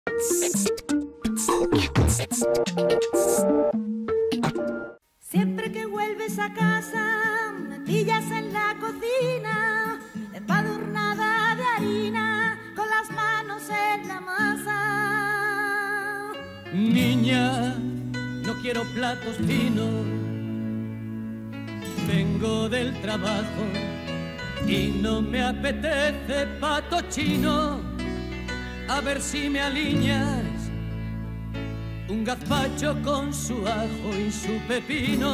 Siempre que vuelves a casa, me pillas en la cocina, empadurnada de harina, con las manos en la masa. Niña, no quiero platos finos, vengo del trabajo y no me apetece pato chino. A ver si me alineas un gazpacho con su ajo y su pepino.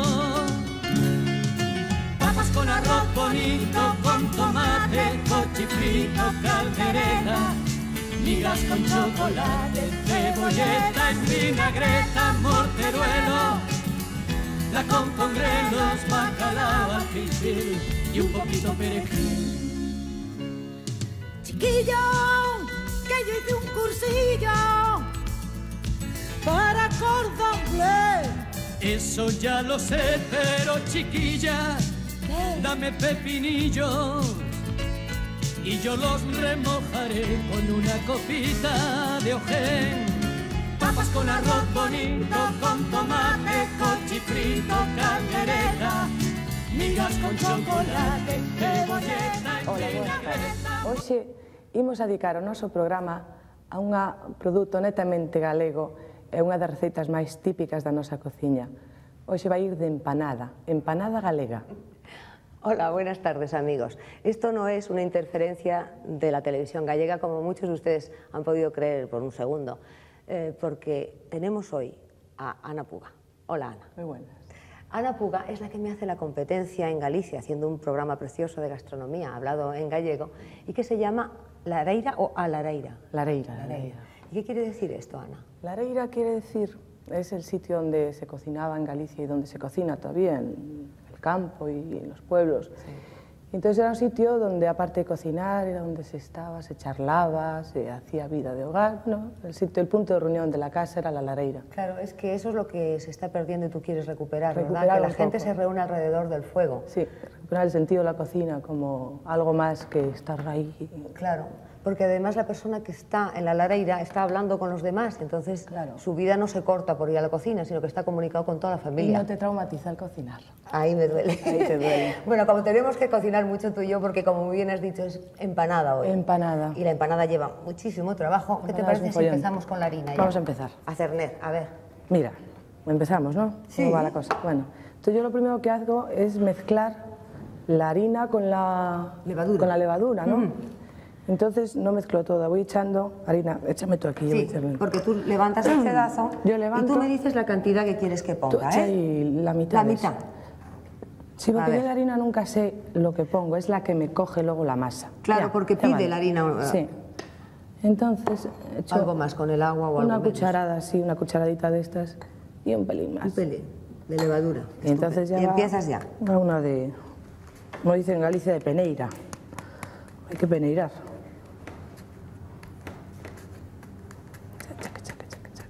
Papas con arroz bonito, con tomate, cochifrito, caldereta, migas con chocolate, cebolleta en vinagreta, morteruelo, la con grelos, bacalao al pilpil y un poquito perejil. Chiquillo, que yo hice un cursillo para cordon bleu. Eso ya lo sé, pero chiquilla, ¿Qué? dame pepinillos y yo los remojaré con una copita de ojén. Papas con arroz bonito, con tomate, cochifrito, caldereta, migas con chocolate, cebolleta en vinagreta. Hoxe imos a dedicar o noso programa a un produto netamente galego e unha das receitas máis típicas da nosa cociña. Hoxe vai ir de empanada, empanada galega. Hola, buenas tardes amigos. Esto no es una interferencia de la televisión gallega como muchos de ustedes han podido creer por un segundo, porque tenemos hoy a Ana Puga. Hola Ana. Muy buenas. Ana Puga es la que me hace la competencia en Galicia haciendo un programa precioso de gastronomía hablado en gallego y que se llama Lareira o A Lareira. Lareira, Lareira. ¿Y qué quiere decir esto, Ana? Lareira quiere decir, es el sitio donde se cocinaba en Galicia y donde se cocina todavía en el campo y en los pueblos. Sí. Entonces era un sitio donde, aparte de cocinar, era donde se estaba, se charlaba, se hacía vida de hogar, ¿no? El punto de reunión de la casa era la lareira. Claro, es que eso es lo que se está perdiendo y tú quieres recuperar, ¿verdad? Recuperar Que la un gente poco. se reúne alrededor del fuego. Sí, recuperar el sentido de la cocina como algo más que estar ahí. Claro, porque además la persona que está en la lareira está hablando con los demás, entonces Claro. su vida no se corta por ir a la cocina, sino que está comunicado con toda la Y familia. no te traumatiza el cocinar. Ahí me duele. Ahí te duele. Bueno, como tenemos que cocinar mucho tú y yo, porque como muy bien has dicho, es empanada hoy. Empanada. Y la empanada lleva muchísimo trabajo. ¿Qué te Empanada es parece un si follón. empezamos con la harina ya? Vamos a empezar. A cerner, a ver. Mira, empezamos, ¿no? Sí. ¿Cómo va la cosa? Bueno, entonces yo lo primero que hago es mezclar la harina con la Levadura. con la levadura, ¿no? Entonces no mezclo todo, voy echando harina. Échame tú aquí, yo voy a Sí, echarle. porque tú levantas el pedazo Yo levanto. y tú me dices la cantidad que quieres que Tú ponga, echa ¿eh? ahí la mitad. La de mitad. eso. Sí, A porque ver. yo de harina nunca sé lo que pongo, es la que me coge luego la masa. Claro, Ya, porque ya pide vale. la harina. Sí. Entonces echo Algo más con el agua o algo una menos. cucharada, sí, una cucharadita de estas y un pelín más. Un pelín de levadura. Y entonces ya Y va empiezas ya. a una de, como dicen en Galicia, de peneira. Hay que peneirar. Chaca, chaca, chaca, chaca.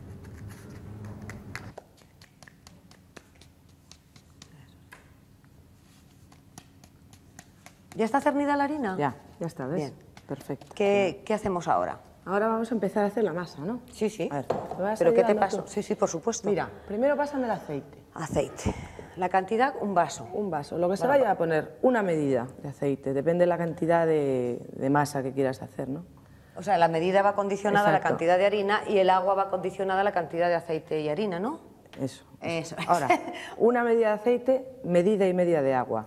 ¿Ya está cernida la harina? Ya está, ¿ves? Bien. Perfecto. ¿Qué hacemos ahora? Ahora vamos a empezar a hacer la masa, ¿no? Sí, sí. A ver, ¿me vas ¿Pero qué te ayudando paso? tú? Sí, sí, por supuesto. Mira, primero pásame el aceite. Aceite. La cantidad, un vaso. Un vaso. Lo que se vaya a poner, una medida de aceite. Depende de la cantidad de masa que quieras hacer, ¿no? O sea, la medida va condicionada a la Exacto. cantidad de harina y el agua va condicionada a la cantidad de aceite y harina, ¿no? Eso. Eso. Ahora, una medida de aceite, medida y media de agua.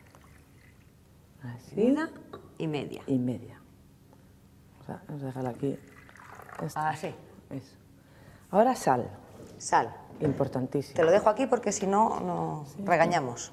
Así. Medida y media. Y media. Vamos a dejarla aquí. Esto. Así. Eso. Ahora sal. Sal. Importantísimo. Te lo dejo aquí porque si no, regañamos.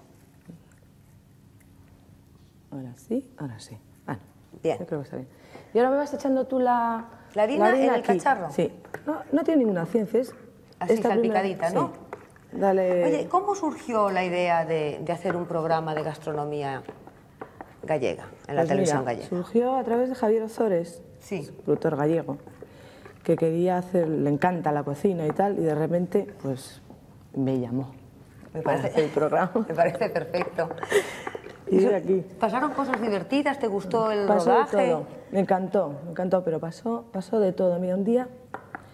Ahora sí, ahora sí. Bueno, Bien. yo creo que está bien. Y ahora me vas echando tú la harina en el aquí. cacharro. Sí. No tiene ninguna ciencia, es Así esta primera- salpicadita, ¿no? Sí. Dale. Oye, ¿cómo surgió la idea de hacer un programa de gastronomía gallega, en la Pues televisión mira, gallega? surgió a través de Javier Ozores, Sí. productor gallego, que quería hacer, le encanta la cocina y tal, y de repente, pues, me llamó Me para parece- hacer el programa. Me parece perfecto. Y estoy aquí. ¿Pasaron cosas divertidas? ¿Te gustó el Pasó de rodaje? todo, me encantó, pero pasó de todo. Mira, un día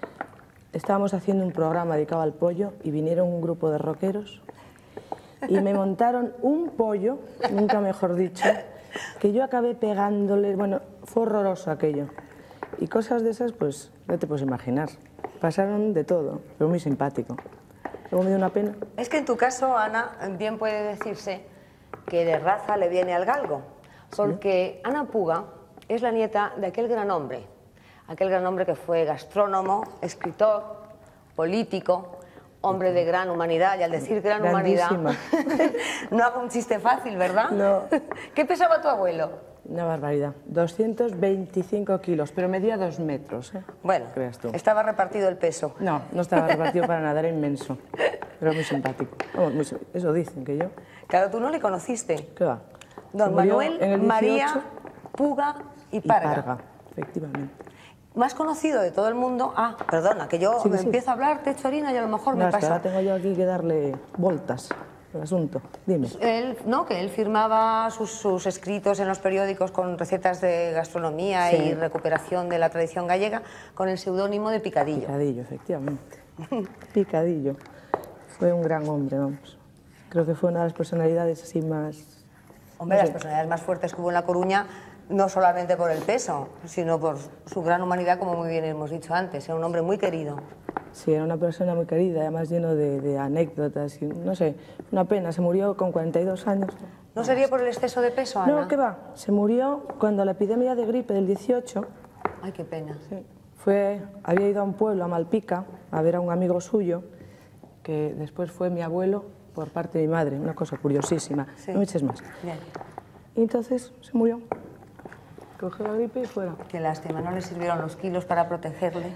estábamos haciendo un programa dedicado al pollo y vinieron un grupo de rockeros y me montaron un pollo, nunca mejor dicho, que yo acabé pegándole, bueno, fue horroroso aquello. Y cosas de esas, pues, no te puedes imaginar. Pasaron de todo, pero muy simpático. Luego me dio una pena. Es que en tu caso, Ana, bien puede decirse que de raza le viene al galgo, porque Ana Puga es la nieta de aquel gran hombre que fue gastrónomo, escritor, político, hombre de gran humanidad, y al decir gran humanidad, no hago un chiste fácil, ¿verdad? No. ¿Qué pesaba tu abuelo? Una barbaridad, 225 kilos, pero medía 2 metros, ¿eh? Bueno, estaba repartido el peso. No, no estaba repartido para nada, era inmenso, pero muy simpático. Eso dicen que yo. Claro, tú no le conociste. ¿Qué va? Don Manuel María Puga y Parga. Y Parga, efectivamente. Más conocido de todo el mundo... Ah, perdona, que yo me empiezo a hablar, te echo harina y a lo mejor me pasa. Ahora tengo yo aquí que darle vueltas al asunto. Dime. Que él firmaba sus escritos en los periódicos con recetas de gastronomía y recuperación de la tradición gallega con el seudónimo de Picadillo. Picadillo, efectivamente. Picadillo. Fue un gran hombre, vamos. Creo que fue una de las personalidades así más... Hombre, las personalidades más fuertes que hubo en La Coruña, no solamente por el peso, sino por su gran humanidad, como muy bien hemos dicho antes. Era un hombre muy querido. Sí, era una persona muy querida, además lleno de anécdotas. Y, no sé, una pena, se murió con 42 años. ¿No sería por el exceso de peso, Ana? No, ¿qué va? Se murió cuando la epidemia de gripe del 18... Ay, qué pena. Sí. Había ido a un pueblo, a Malpica, a ver a un amigo suyo, que después fue mi abuelo por parte de mi madre, una cosa curiosísima. Sí. No me eches más. Bien. Y entonces se murió. Cogió la gripe y fuera. Qué lástima, no le sirvieron los kilos para protegerle.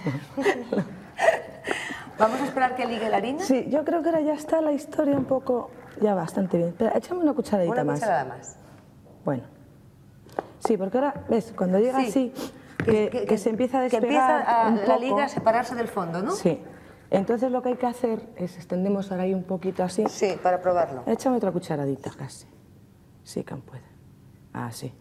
¿Vamos a esperar que ligue la harina? Sí, yo creo que ahora ya está la historia un poco, ya bastante bien. Pero échame una cucharadita más. Una cucharada más. Bueno. Sí, porque ahora, ¿ves? Cuando llega así, que se empieza a despegar que empieza un la poco, liga a separarse del fondo, ¿no? Sí. Entonces lo que hay que hacer es extendemos ahora ahí un poquito así. Sí, para probarlo. Échame otra cucharadita casi. Sí, que puede. Así.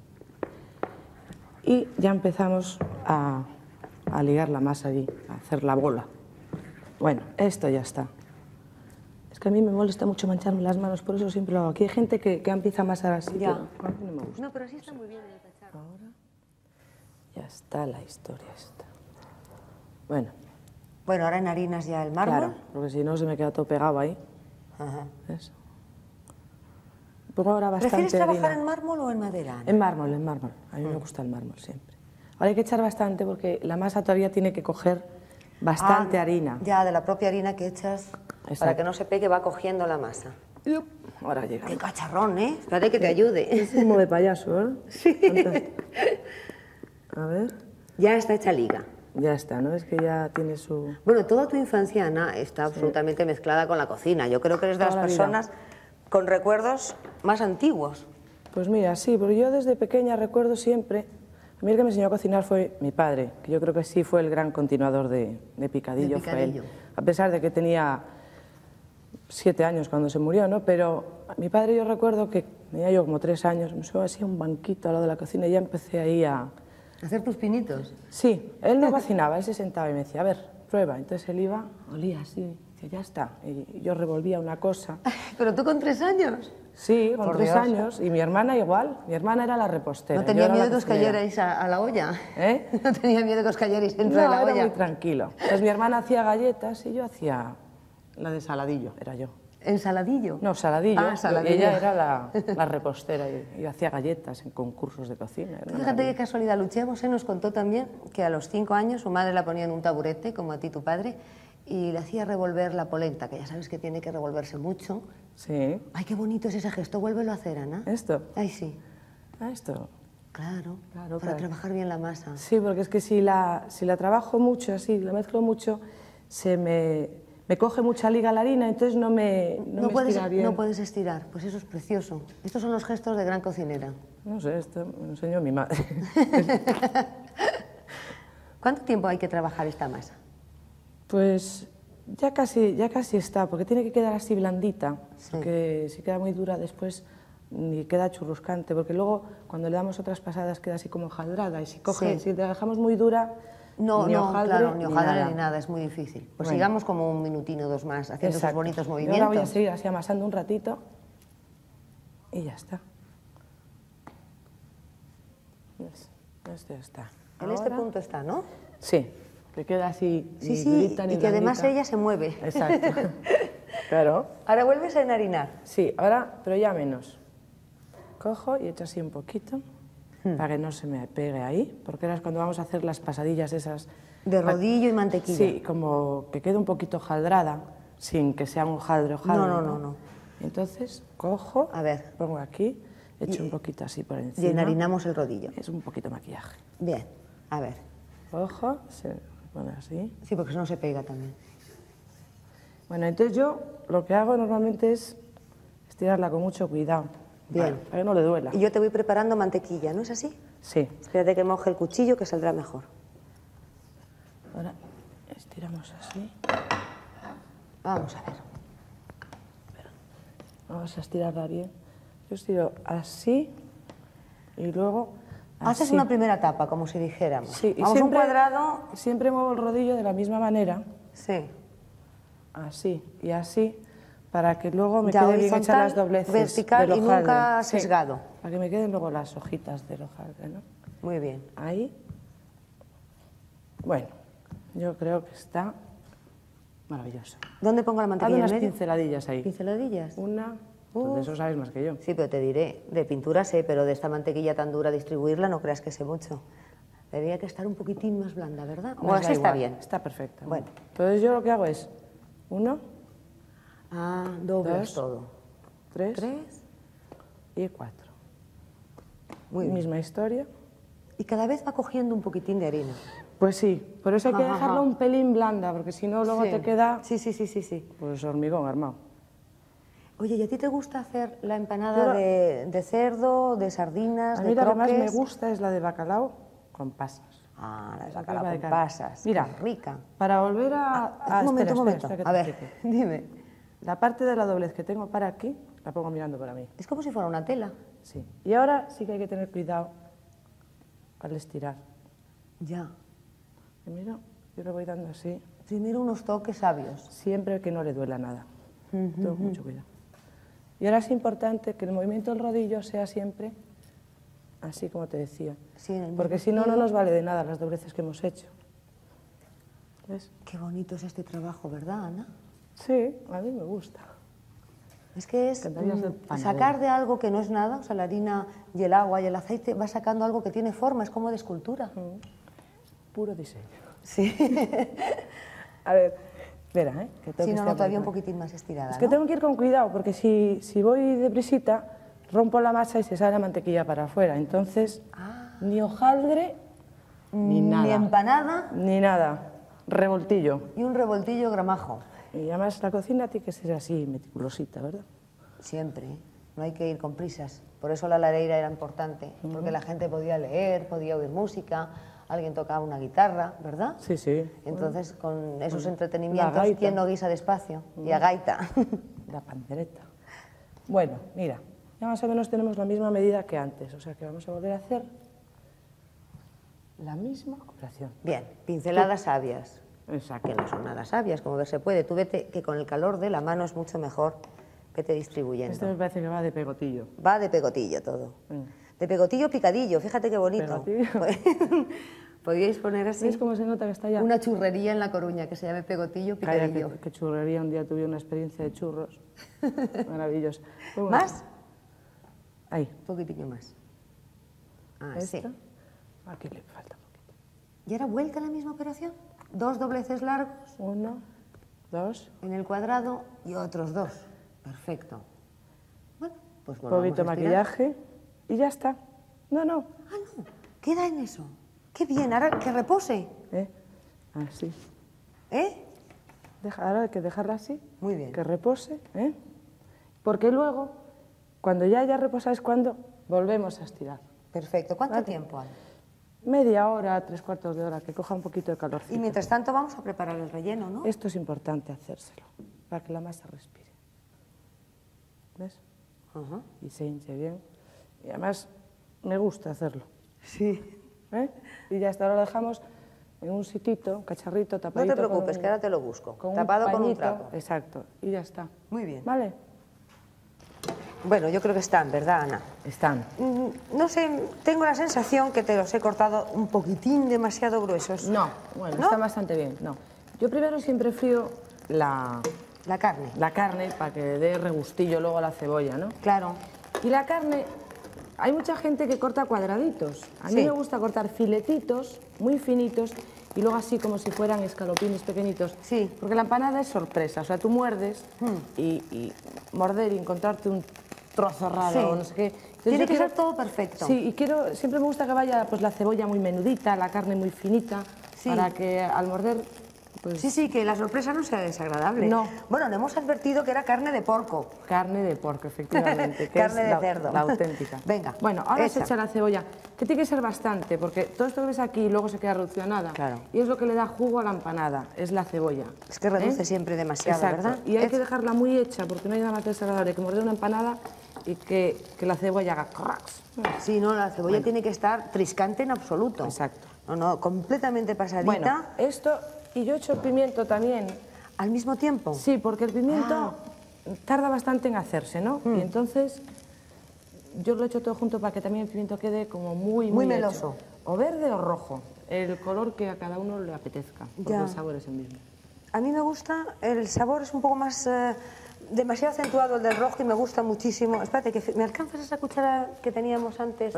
Y ya empezamos a ligar la masa allí, a hacer la bola. Bueno, esto ya está. Es que a mí me molesta mucho mancharme las manos, por eso siempre lo hago. Aquí hay gente que empieza a amasar así, ya. Pero a mí no me gusta. No, pero así está muy bien en el cacharro. Ahora ya está la historia esta. Bueno. Bueno, ahora en harinas ya el mármol. Claro, porque si no se me queda todo pegado ahí. Ajá. ¿Ves? Pongo ahora bastante ¿Prefieres trabajar harina. en mármol o en madera, Ana? En mármol, en mármol. A mí me gusta el mármol siempre. Ahora hay que echar bastante porque la masa todavía tiene que coger bastante harina. Ya, de la propia harina que echas. Exacto. Para que no se pegue, va cogiendo la masa. Ahora llega. ¡Qué cacharrón, eh! Espérate que te ayude. Es como de payaso, ¿eh? Sí. Fantástico. A ver. Ya está hecha liga. Ya está, ¿no? Es que ya tiene su... Bueno, toda tu infancia, Ana, está absolutamente mezclada con la cocina. Yo creo que eres de las personas con recuerdos más antiguos. Pues mira, sí, porque yo desde pequeña recuerdo siempre... A mí el que me enseñó a cocinar fue mi padre, que yo creo que sí fue el gran continuador de Picadillo. Fue él. A pesar de que tenía 7 años cuando se murió, ¿no? Pero mi padre, yo recuerdo que tenía yo como 3 años, me subo así a un banquito al lado de la cocina y ya empecé ahí a... ¿Hacer tus pinitos? Sí, él no cocinaba, él se sentaba y me decía, a ver, prueba. Entonces él iba, olía así, decía, ya está. Y yo revolvía una cosa. ¿Pero tú con 3 años? Sí, con 3 años. Y mi hermana igual. Mi hermana era la repostera. ¿No tenía miedo de que os cayerais a la olla? ¿Eh? ¿No tenía miedo de que os cayerais dentro de la olla? No, era muy tranquilo. Pues mi hermana hacía galletas y yo hacía la de saladillo, era yo. ¿Ensaladillo? No, saladillo. Ah, saladillo. Ella era la repostera y yo hacía galletas en concursos de cocina. Fíjate qué casualidad, Lucía Bosé nos contó también que a los 5 años su madre la ponía en un taburete, como a ti tu padre, y le hacía revolver la polenta, que ya sabes que tiene que revolverse mucho. Sí. Ay, qué bonito es ese gesto, vuélvelo a hacer, Ana. ¿Esto? Ay, sí. ¿Ah, esto? Claro, para trabajar bien la masa. Sí, porque es que si la trabajo mucho así, la mezclo mucho, me coge mucha liga la harina, entonces no me estira bien. No puedes estirar, pues eso es precioso. Estos son los gestos de gran cocinera. No sé, esto me lo enseñó mi madre. ¿Cuánto tiempo hay que trabajar esta masa? Pues ya casi está, porque tiene que quedar así blandita, sí. Porque si queda muy dura después ni queda churruscante, porque luego cuando le damos otras pasadas queda así como jaldrada, y si la dejamos muy dura No, ni hojaldre, claro, ni hojaldre nada. ni nada, es muy difícil. Pues Bueno. sigamos como un minutino o dos más haciendo esos Exacto. bonitos Y movimientos. ahora voy a seguir así amasando un ratito y ya está. ¿Ves? Esto ya está. En este Ahora- punto está, ¿no? Sí, que queda así, Sí, ni sí, durita ni y que además blandita. ella se mueve. Exacto. Claro. Ahora vuelves a enharinar. Sí, ahora, pero ya menos. Cojo y echo así un poquito para que no se me pegue ahí, porque ahora es cuando vamos a hacer las pasadillas esas. De rodillo y mantequilla. Sí, como que quede un poquito hojaldrada, sin que sea un hojaldre. No. Entonces, cojo, A ver. pongo aquí, echo un poquito así por encima. Y enharinamos el rodillo. Es un poquito maquillaje. Bien, a ver. Cojo, se pone así. Sí, porque si no se pega también. Bueno, entonces yo lo que hago normalmente es estirarla con mucho cuidado. Bien. Para que no le duela. Y yo te voy preparando mantequilla, ¿no es así? Sí. Espérate que moje el cuchillo que saldrá mejor. Ahora estiramos así. Vamos a ver. Vamos a estirarla bien. Yo estiro así y luego así. Haces una primera tapa, como si dijéramos. Sí, y Vamos a un siempre, cuadrado. siempre muevo el rodillo de la misma manera, Sí. así y así, para que luego me Ya queden bien horizontal, hechas las dobleces vertical del y hojaldre. nunca Sí, sesgado. para que me queden luego las hojitas del hojaldre, ¿no? Muy bien. Ahí. Bueno, yo creo que está maravilloso. ¿Dónde pongo la Haz mantequilla en unas medio? pinceladillas ahí. ¿Pinceladillas? Una, pues de eso sabes más que yo. Sí, pero te diré, de pintura sé, pero de esta mantequilla tan dura distribuirla no creas que sé mucho. Debería que estar un poquitín más blanda, ¿verdad? O Nos da así está igual, bien. Está perfecta. Bueno. Entonces yo lo que hago es 1, Ah, doblas Dos. todo. 3 3. y 4. Muy bien. Misma historia. Y cada vez va cogiendo un poquitín de harina. Pues sí, por eso hay que Ajá, dejarla ajá. un pelín blanda, porque si no luego Sí. te queda Sí. pues hormigón armado. Oye, ¿y a ti te gusta hacer la empanada de cerdo, de sardinas, A de mí la que más me croques? gusta es la de bacalao con pasas. Ah, la de Esa bacalao crema con carne. pasas. Mira, Qué rica. Para volver a... Un momento, espera, que te A ver, explique. dime. La parte de la doblez que tengo para aquí, la pongo mirando para mí. Es como si fuera una tela. Sí. Y ahora sí que hay que tener cuidado al estirar. Ya. Y mira, yo le voy dando así, Primero unos toques sabios. siempre que no le duela nada. Tengo mucho cuidado. Y ahora es importante que el movimiento del rodillo sea siempre así como te decía. Sí, en el Porque mismo si no, no sentido. nos vale de nada las dobleces que hemos hecho. ¿Ves? Qué bonito es este trabajo, ¿verdad, Ana? Sí, a mí me gusta. Es que es Encantaría ser panadera. sacar de algo que no es nada, o sea, la harina y el agua y el aceite, va sacando algo que tiene forma, es como de escultura. Puro diseño. Sí. A ver, espera, ¿eh? Que tengo Si que no, no, estirar todavía un por aquí. poquitín más estirada, Es que ¿no? tengo que ir con cuidado, porque si voy deprisita, rompo la masa y se sale la mantequilla para afuera. Entonces, ni hojaldre, ni nada. Ni empanada Ni nada. Revoltillo. y un revoltillo gramajo. Y además la cocina tiene que ser así, meticulosita, ¿verdad? Siempre, ¿eh? No hay que ir con prisas. Por eso la lareira era importante, porque la gente podía leer, podía oír música, alguien tocaba una guitarra, ¿verdad? Sí, sí. Entonces, con esos la entretenimientos, gaita. ¿quién no guisa despacio? Y a gaita. La pandereta. Bueno, mira, ya más o menos tenemos la misma medida que antes, o sea que vamos a volver a hacer la misma operación. Bien, pinceladas sabias, Exacto. que no son nada sabias, como ver se puede. Tú vete que con el calor de la mano es mucho mejor vete distribuyendo. Este me parece que va de pegotillo. Va de pegotillo todo. Venga. De pegotillo picadillo, fíjate qué bonito. Pegotillo. Podíais poner así ¿Ves cómo se nota que está ya? una churrería en La Coruña que se llame pegotillo Calla, picadillo. que churrería. Un día tuve una experiencia de churros. Maravillosa. Muy bueno. ¿Más? Ahí. Un poquitillo más. Ah, sí. Esta. Aquí le falta un poquito. ¿Y ahora vuelta a la misma operación? 2 dobleces largos 1, 2, en el cuadrado y otros 2. Perfecto. Bueno, pues un volvamos poquito de a estirar. maquillaje y ya está. No, no. Ah, no, queda en eso. Qué bien, ahora que repose. Así. ¿Eh? Ahora hay que dejarla así. Muy bien. Que repose. Porque luego, cuando ya haya reposado es cuando volvemos a estirar. Perfecto. ¿Cuánto Vale. tiempo hay? Media hora, 3/4 de hora, que coja un poquito de calorcito. Y mientras tanto vamos a preparar el relleno, ¿no? Esto es importante hacérselo, para que la masa respire. ¿Ves? Ajá. Y se hinche bien. Y además me gusta hacerlo. Sí. Y ya hasta ahora lo dejamos en un sitito, un cacharrito tapadito. No te preocupes, que ahora te lo busco. Tapado con un trapo. Exacto, y ya está. Muy bien. ¿Vale? Bueno, yo creo que están, ¿verdad, Ana? Están. No sé, tengo la sensación que te los he cortado un poquitín demasiado gruesos. No, bueno, ¿No? están bastante bien, no. Yo primero siempre frío la carne para que dé regustillo luego a la cebolla, ¿no? Claro. Y la carne, hay mucha gente que corta cuadraditos. A mí me gusta cortar filetitos, muy finitos, y luego así como si fueran escalopines pequeñitos. Sí. Porque la empanada es sorpresa, o sea, tú muerdes y morder y encontrarte un trozo raro o no sé qué. Entonces tiene que ser todo perfecto. Sí, y siempre me gusta que vaya pues la cebolla muy menudita, la carne muy finita, para que al morder... Pues, sí, que la sorpresa no sea desagradable. No. Bueno, le hemos advertido que era carne de porco. Carne de porco, efectivamente. Que Carne es de cerdo. La auténtica. Venga, bueno, ahora se echa la cebolla, que tiene que ser bastante, porque todo esto que ves aquí luego se queda reduccionada. Claro. Y es lo que le da jugo a la empanada, es la cebolla. Es que reduce siempre demasiado, Exacto. ¿verdad? Y hay que dejarla muy hecha, porque no hay nada más desagradable que morder una empanada y que la cebolla haga cracks. Sí, no, la cebolla tiene que estar triscante en absoluto. Exacto. No, completamente pasadita. Bueno, esto... Y yo he hecho el pimiento también. ¿Al mismo tiempo? Sí, porque el pimiento tarda bastante en hacerse, ¿no? Y entonces yo lo he hecho todo junto para que también el pimiento quede como muy meloso. hecho. O verde o rojo, el color que a cada uno le apetezca, porque el sabor es el mismo. A mí me gusta, el sabor es un poco más... demasiado acentuado el del rojo y me gusta muchísimo. Espérate, que ¿me alcanzas esa cuchara que teníamos antes?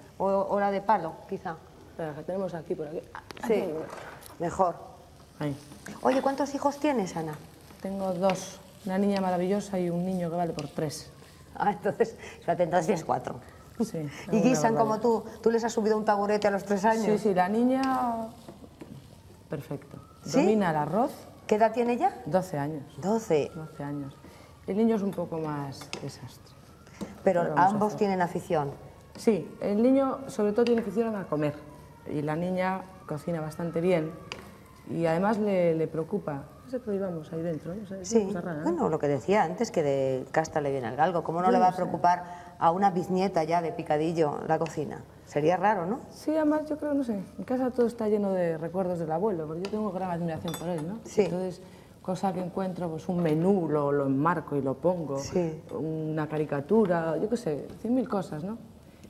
O la de palo, quizá. Espera, que tenemos aquí, por aquí. Sí, mejor. Ahí. Oye, ¿cuántos hijos tienes, Ana? Tengo 2, una niña maravillosa y un niño que vale por 3. Ah, entonces, fíjate, entonces tienes 4. Sí. ¿Y guisan como tú? ¿Tú les has subido un taburete a los 3 años? Sí, la niña... Perfecto. ¿Sí? Domina el arroz. ¿Qué edad tiene ya? 12 años. 12. 12 años. El niño es un poco más desastre. Pero ambos tienen afición. Sí, el niño sobre todo tiene afición a comer. Y la niña cocina bastante bien. Y además le preocupa. No sé qué íbamos ahí dentro, ¿no? Es Sí, cosa rara, ¿no? bueno, lo que decía antes, que de casta le viene al galgo. ¿Cómo no le va a preocupar a una bisnieta ya de picadillo la cocina? Sería raro, ¿no? Sí, además yo creo, no sé, en casa todo está lleno de recuerdos del abuelo, porque yo tengo gran admiración por él, ¿no? Sí. Entonces, cosa que encuentro, pues un menú, lo enmarco y lo pongo, Sí. una caricatura, yo qué sé, 100.000 cosas, ¿no?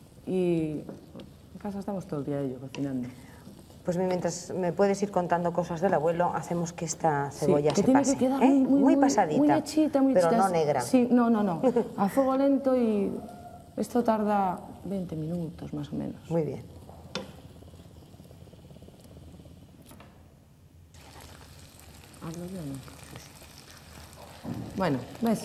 Y en casa estamos todo el día ellos cocinando. Pues mientras me puedes ir contando cosas del abuelo, hacemos que esta cebolla que se tiene pase. que quedar muy pasadita, muy hechita, muy pero hechita. no negra. Sí, no. A fuego lento y esto tarda 20 minutos más o menos. Muy bien. ¿Hablo yo o no? Bueno, ¿ves?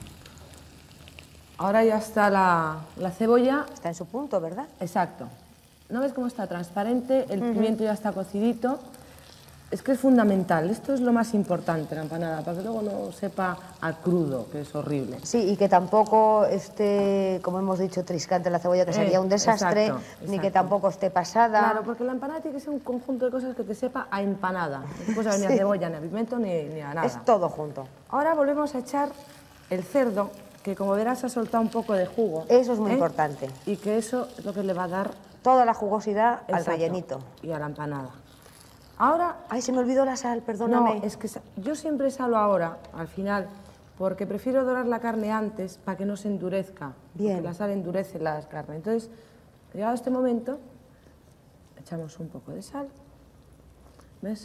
Ahora ya está la cebolla. Está en su punto, ¿verdad? Exacto. ¿No ves cómo está transparente? El pimiento ya está cocidito. Es que es fundamental. Esto es lo más importante, la empanada, para que luego no sepa a crudo, que es horrible. Sí, y que tampoco esté, como hemos dicho, triscante la cebolla, que sería un desastre, exacto. ni que tampoco esté pasada. Claro, porque la empanada tiene que ser un conjunto de cosas que te sepa a empanada. No puede saber ni a cebolla, ni a pimiento, ni a nada. Es todo junto. Ahora volvemos a echar el cerdo, que como verás ha soltado un poco de jugo. Eso es muy importante. Y que eso es lo que le va a dar... Toda la jugosidad al Exacto, rellenito. y a la empanada. Ahora... Ay, se me olvidó la sal, perdóname. No, es que yo siempre salo ahora, al final, porque prefiero dorar la carne antes para que no se endurezca. Bien. Porque la sal endurece la carne. Entonces, llegado este momento, echamos un poco de sal. ¿Ves?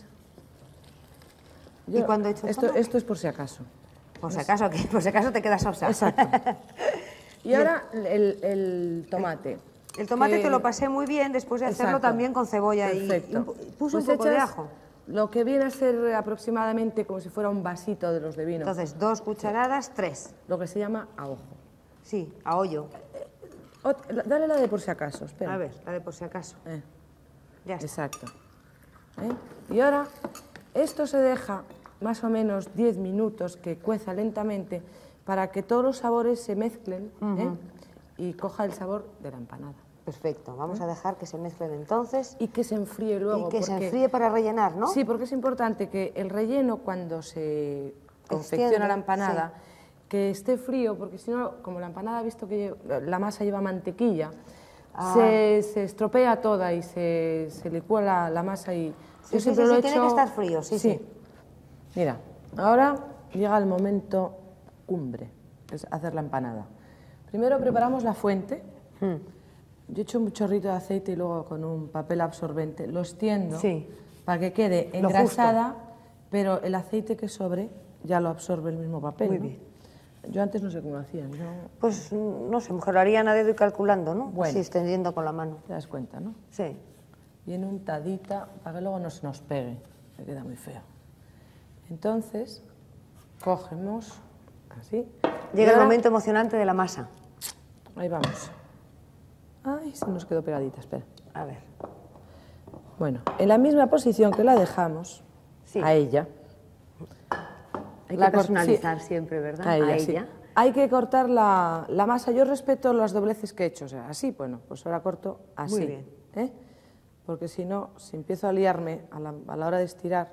¿Y cuando echo esto es por si acaso. Por si acaso, ¿qué? Por si acaso te quedas sosa. Exacto. Y ahora el tomate. El tomate te lo pasé muy bien después de hacerlo Exacto. también con cebolla Perfecto. y puse Pues un poco de echas ajo. Lo que viene a ser aproximadamente como si fuera un vasito de los de vino. Entonces, 2 cucharadas, 3. Lo que se llama a ojo. Sí, a hoyo. Dale la de por si acaso, espera. A ver, la de por si acaso. Ya está. Exacto. Y ahora, esto se deja más o menos 10 minutos que cueza lentamente para que todos los sabores se mezclen y coja el sabor de la empanada. Perfecto, vamos a dejar que se mezclen entonces. Y que se enfríe luego. Y que se enfríe para rellenar, ¿no? Sí, porque es importante que el relleno, cuando se confecciona la empanada, que esté frío, porque si no, como la empanada, visto que la masa lleva mantequilla, se estropea toda y se licúa la masa y Sí, sí, tiene que estar frío, sí, sí. Mira, ahora llega el momento cumbre, que es hacer la empanada. Primero preparamos la fuente. Yo echo un chorrito de aceite y luego con un papel absorbente lo extiendo para que quede engrasada, pero el aceite que sobre ya lo absorbe el mismo papel. Muy bien. Yo antes no sé cómo hacían. Pues no sé, mejor lo harían a dedo y calculando, ¿no? Bueno. Así extendiendo con la mano. Te das cuenta, ¿no? Sí. Bien untadita para que luego no se nos pegue, que queda muy feo. Entonces, cogemos así. Llega el momento emocionante de la masa. Ahí vamos. Ay, se nos quedó pegadita, espera. A ver. Bueno, en la misma posición que la dejamos, a ella. Hay que personalizar siempre, ¿verdad? A ella. Hay que cortar la masa. Yo respeto los dobleces que he hecho. O sea, así, bueno, pues ahora corto así. Muy bien. Porque si no, si empiezo a liarme a la hora de estirar...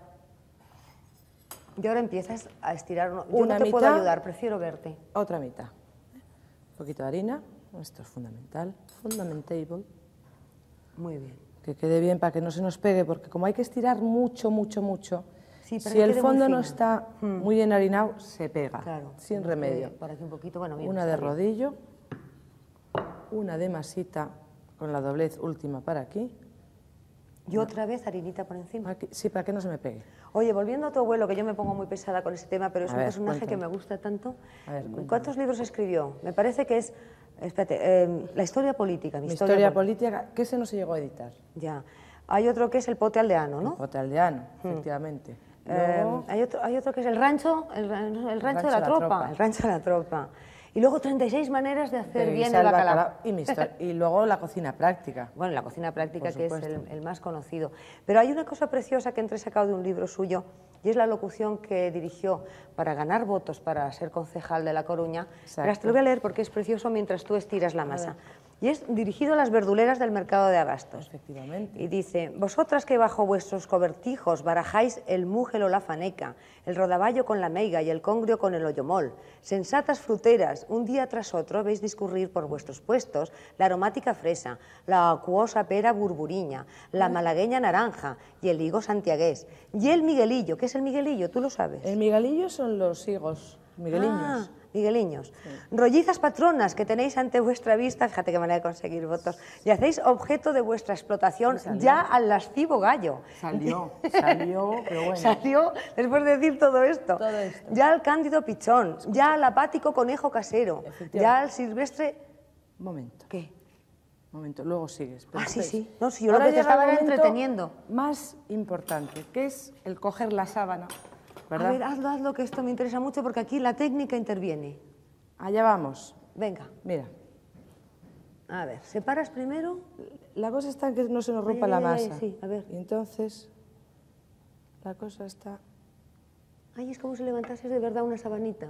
Y ahora empiezas a estirar. Yo no te puedo ayudar, prefiero verte. Otra mitad. Un poquito de harina. Esto es fundamental. Fundamentable. Muy bien. Que quede bien para que no se nos pegue, porque como hay que estirar mucho, mucho, mucho, sí, si el fondo no está muy enharinado, se pega, sin remedio. Por aquí un poquito, bueno, bien, una de rodillo, una de masita con la doblez última para aquí. Y otra vez harinita por encima. Aquí, sí, para que no se me pegue. Oye, volviendo a tu abuelo, que yo me pongo muy pesada con ese tema, pero es un personaje que me gusta tanto. ¿Cuántos libros escribió? Me parece que es... Espérate, la historia política. Mi historia política, que ese no se llegó a editar. Ya. Hay otro que es El pote aldeano, ¿no? El pote aldeano, efectivamente. Luego... hay otro que es el rancho de la tropa. El rancho de la tropa. Y luego 36 maneras de hacer bien el bacalao. Y luego la cocina práctica. Bueno, la cocina práctica, que es el más conocido. Pero hay una cosa preciosa que he entresacado de un libro suyo, y es la locución que dirigió para ganar votos para ser concejal de La Coruña. Pero te lo voy a leer porque es precioso mientras tú estiras la masa. Y es dirigido a las verduleras del mercado de abastos. Efectivamente. Y dice: vosotras que bajo vuestros cobertijos barajáis el múgel o la faneca, el rodaballo con la meiga y el congrio con el oyomol, sensatas fruteras, un día tras otro veis discurrir por vuestros puestos la aromática fresa, la acuosa pera burburiña, la malagueña naranja y el higo santiagués. Y el miguelillo. ¿Qué es el miguelillo? ¿Tú lo sabes? El miguelillo son los higos, migueliños. Migueliños. Sí. Rollizas patronas que tenéis ante vuestra vista, fíjate qué manera de conseguir votos, y hacéis objeto de vuestra explotación ya al lascivo gallo. Salió, pero bueno. Salió después de decir todo esto. Ya al cándido pichón, ya al apático conejo casero, ya al silvestre... Un momento. ¿Qué? Un momento, luego sigues. Sí. No, si yo lo que te estaba entreteniendo. Más importante, que es el coger la sábana. ¿verdad? A ver, hazlo, que esto me interesa mucho porque aquí la técnica interviene. Allá vamos. Venga. Mira. A ver, ¿separas primero? La cosa está en que no se nos rompa la masa. Sí, a ver. Y entonces, la cosa está... Ay, es como si levantases de verdad una sabanita.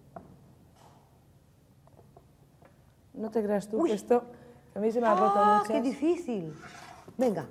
No te creas tú que esto... A mí se me ha roto muchas. ¡Qué difícil! Venga.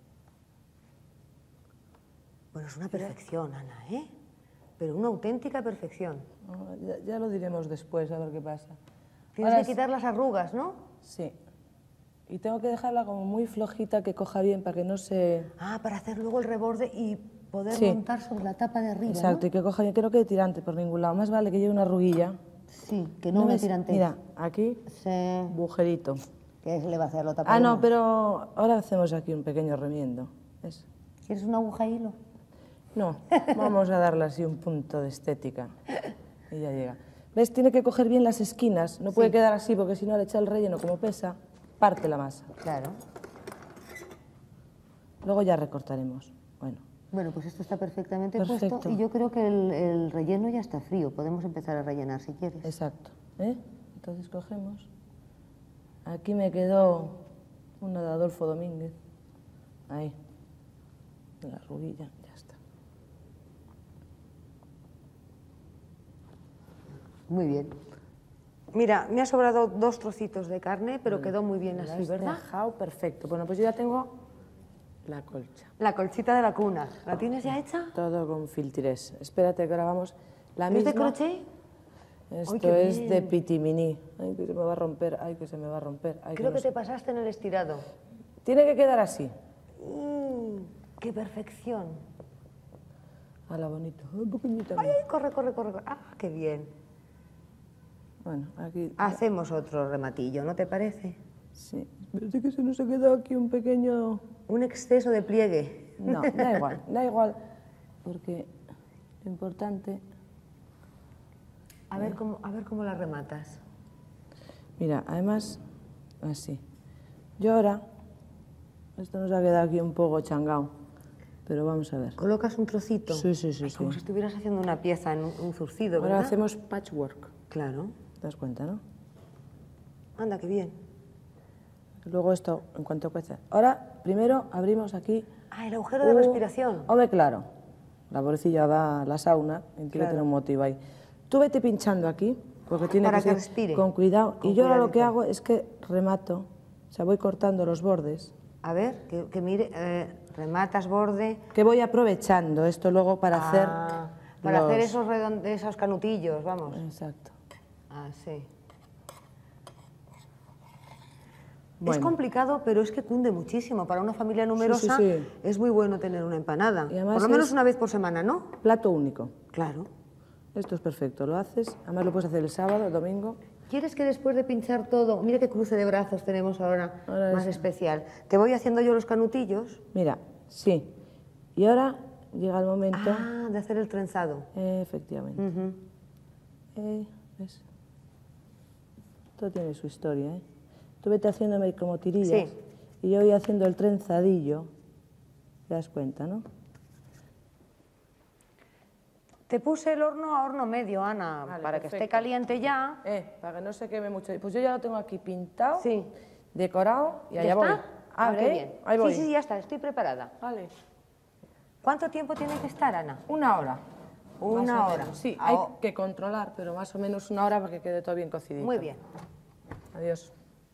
Bueno, es una perfección, Ana, ¿eh? Pero una auténtica perfección. No, ya lo diremos después, a ver qué pasa. Tienes que quitar las arrugas, ¿no? Sí. Y tengo que dejarla como muy flojita, que coja bien, para que no se... Ah, para hacer luego el reborde y poder montar sobre la tapa de arriba, exacto, ¿no? Y que coja bien, que no quede tirante por ningún lado. Más vale que lleve una arruguilla. Sí, que no me tirante. Mira, aquí, agujerito. ¿Qué le va a hacer la tapa? Ah, no, pero ahora hacemos aquí un pequeño remiendo. ¿Ves? ¿Quieres una aguja hilo? No, vamos a darle así un punto de estética. Y ya llega. ¿Ves? Tiene que coger bien las esquinas. No puede quedar así, porque si no, al echar el relleno, como pesa, parte la masa. Claro. Luego ya recortaremos. Bueno, pues esto está perfectamente puesto y yo creo que el relleno ya está frío. Podemos empezar a rellenar si quieres. Exacto. Entonces cogemos. Aquí me quedó una de Adolfo Domínguez. Ahí. La arruguilla, ya está. Muy bien. Mira, me ha sobrado 2 trocitos de carne, pero quedó muy bien así, ¿verdad? Dejado perfecto. Bueno, pues yo ya tengo la colcha. La colchita de la cuna. ¿La tienes ya hecha? Todo con filtrés. Espérate que ahora vamos la misma. ¿Es de crochet? Esto es de pitiminí. Ay, que se me va a romper, ay, que se me va a romper. Ay, creo que te pasaste en el estirado. Tiene que quedar así. ¡Qué perfección! Hala, bonito. Un poquito. ¡Ay, corre, corre, corre! ¡Ah, qué bien! Bueno, aquí... Hacemos otro rematillo, ¿no te parece? Sí. Parece que se nos ha quedado aquí un pequeño... Un exceso de pliegue. No, da igual, porque lo importante... A ver cómo la rematas. Mira, además, así. Yo ahora, esto nos ha quedado aquí un poco changao, pero vamos a ver. ¿Colocas un trocito? Sí. Como si estuvieras haciendo una pieza en un zurcido, ¿verdad? Ahora hacemos patchwork. Claro. ¿Te das cuenta, no? Anda, qué bien. Luego esto, en cuanto cuece. Ahora, primero abrimos aquí... Ah, el agujero de respiración. Hombre, claro. La pobrecilla va a la sauna y tiene que tener un motivo ahí. Tú vete pinchando aquí, porque tiene para que ser respire. Con cuidado. Con y yo ahora lo que cuidadito. hago es que remato, o sea, voy cortando los bordes. A ver, que mire, rematas borde. Que voy aprovechando esto luego para hacer... Para hacer esos canutillos, vamos. Exacto. Ah, sí. Bueno. Es complicado, pero es que cunde muchísimo. Para una familia numerosa Sí. es muy bueno tener una empanada. Y además Por lo menos es- una vez por semana, ¿no? Plato único. Claro. Esto es perfecto, lo haces, además lo puedes hacer el sábado, el domingo. ¿Quieres que después de pinchar todo, mira qué cruce de brazos tenemos ahora Ahora más eso. especial? Te voy haciendo yo los canutillos. Mira, sí. Y ahora llega el momento... Ah, de hacer el trenzado. Efectivamente. Ujú. ¿Ves? Todo tiene su historia, ¿eh? Tú vete haciéndome como tirillas Sí. y yo voy haciendo el trenzadillo. ¿Te das cuenta, no? Te puse el horno a horno medio, Ana, Vale, para que esté perfecto. caliente ya. Para que no se queme mucho. Pues yo ya lo tengo aquí pintado, Sí. decorado y ¿Ya allá voy. está? Ah, qué ¿eh? bien. Ahí voy. Sí, ya está, estoy preparada. Vale. ¿Cuánto tiempo tiene que estar, Ana? Una hora. Una Más o hora. menos. Sí, Ah, hay oh. que controlar, pero más o menos una hora para que quede todo bien cocidito. Muy bien. Adiós.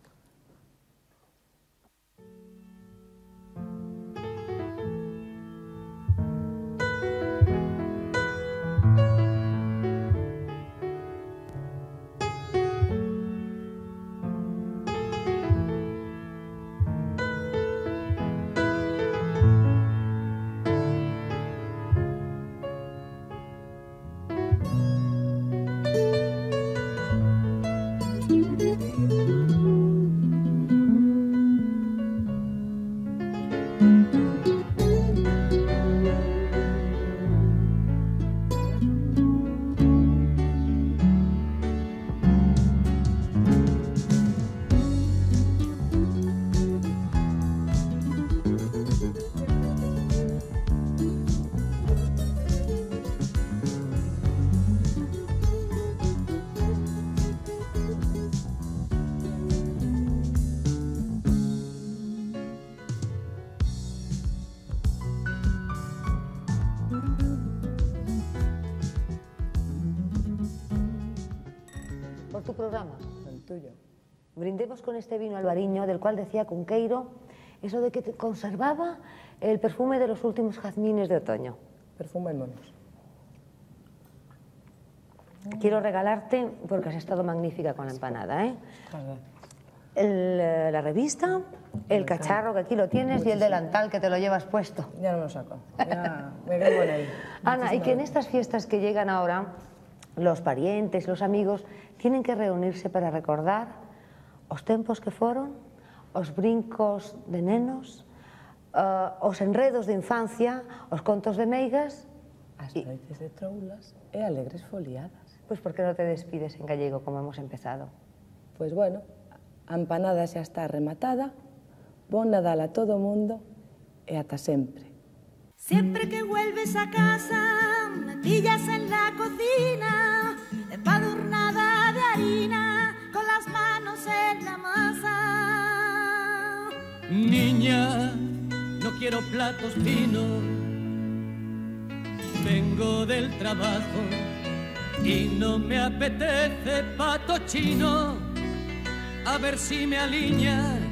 Por tu programa. El tuyo. Brindemos con este vino albariño, del cual decía Cunqueiro, eso de que te conservaba el perfume de los últimos jazmines de otoño. Perfume monos. Quiero regalarte, porque has estado magnífica con la empanada, ¿eh? La revista, el cacharro que aquí lo tienes y el delantal que te lo llevas puesto. Ya no me lo saco. Ya me vengo en él. Ana, y que en estas fiestas que llegan ahora, los parientes, los amigos, tienen que reunirse para recordar os tempos que foron, os brincos de nenos, os enredos de infancia, os contos de meigas. As noites de troulas e alegres foliadas. Pues ¿por qué no te despides en gallego como hemos empezado? Pois bueno, a empanada xa está rematada, bon Nadal a todo o mundo e ata sempre. Siempre que vuelves a casa, me pillas en la cocina, empadurnada de harina, con las manos en la masa. Niña, no quiero platos finos, vengo del trabajo y no me apetece pato chino, a ver si me alineas